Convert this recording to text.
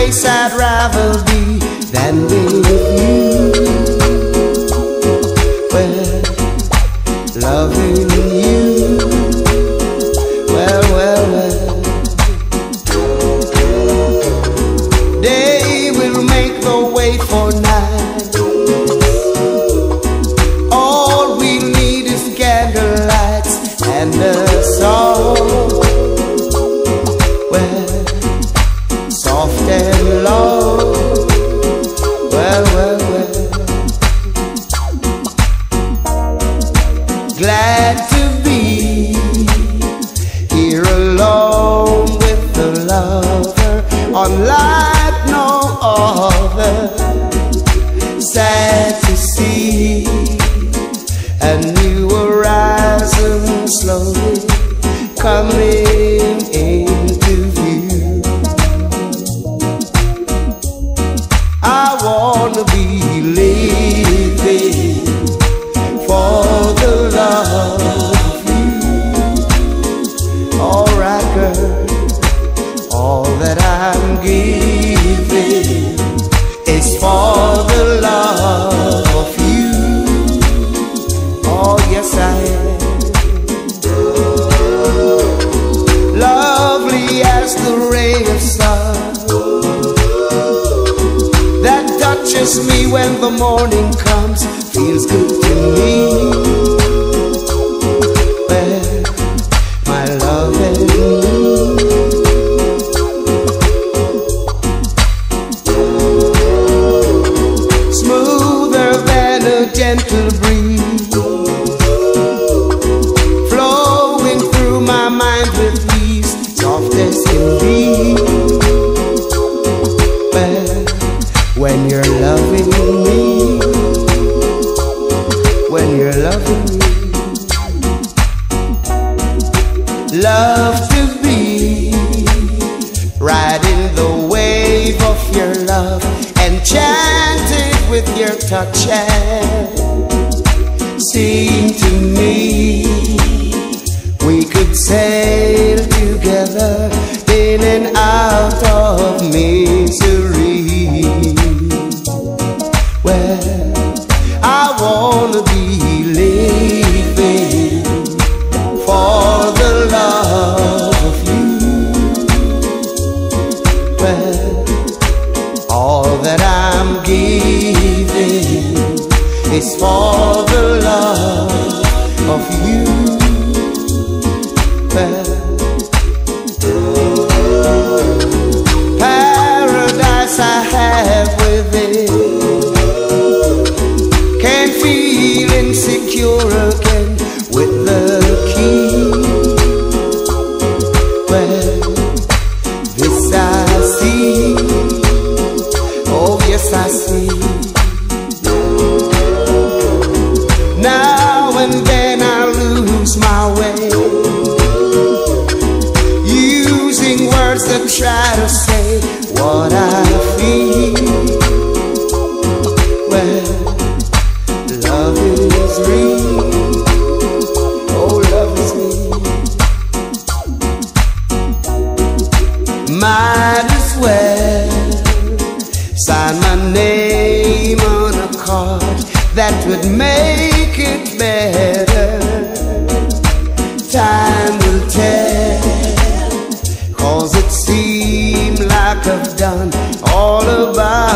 place I'd rather be than with you. Well, loving you, well, well, well. Day will make the way for night. All we need is candlelights and a song. Well, soft and low. Well, well, well. Glad to be here alone with the lover, unlike no other. Sad to see a new horizon slowly coming into view. I wanna be living for the love of you. Alright, girl, all that I'm giving is for the love of you. Oh, yes, I am. Lovely as the ray of sun that touches me when the morning comes, feels good to me. Well, my love and you, smoother than a gentle breeze, flowing through my mind with ease, soft as can be. Well, when you're loving me, when you're loving me, love to be riding the wave of your love, enchanted with your touch, and seem to me we could sail together in and out of misery. Well, I wanna be living for the love of you. Well, all that I'm giving is for the love of you. Well, paradise I have within, can't feel insecure again with the key. Well, this I see, oh yes I see. Now and then I lose my way, using words that try to say what I feel. Well, love is real, oh love is real. Might as well sign my name on a card that would make it better. Time will tell, 'cause it seems like I've done all about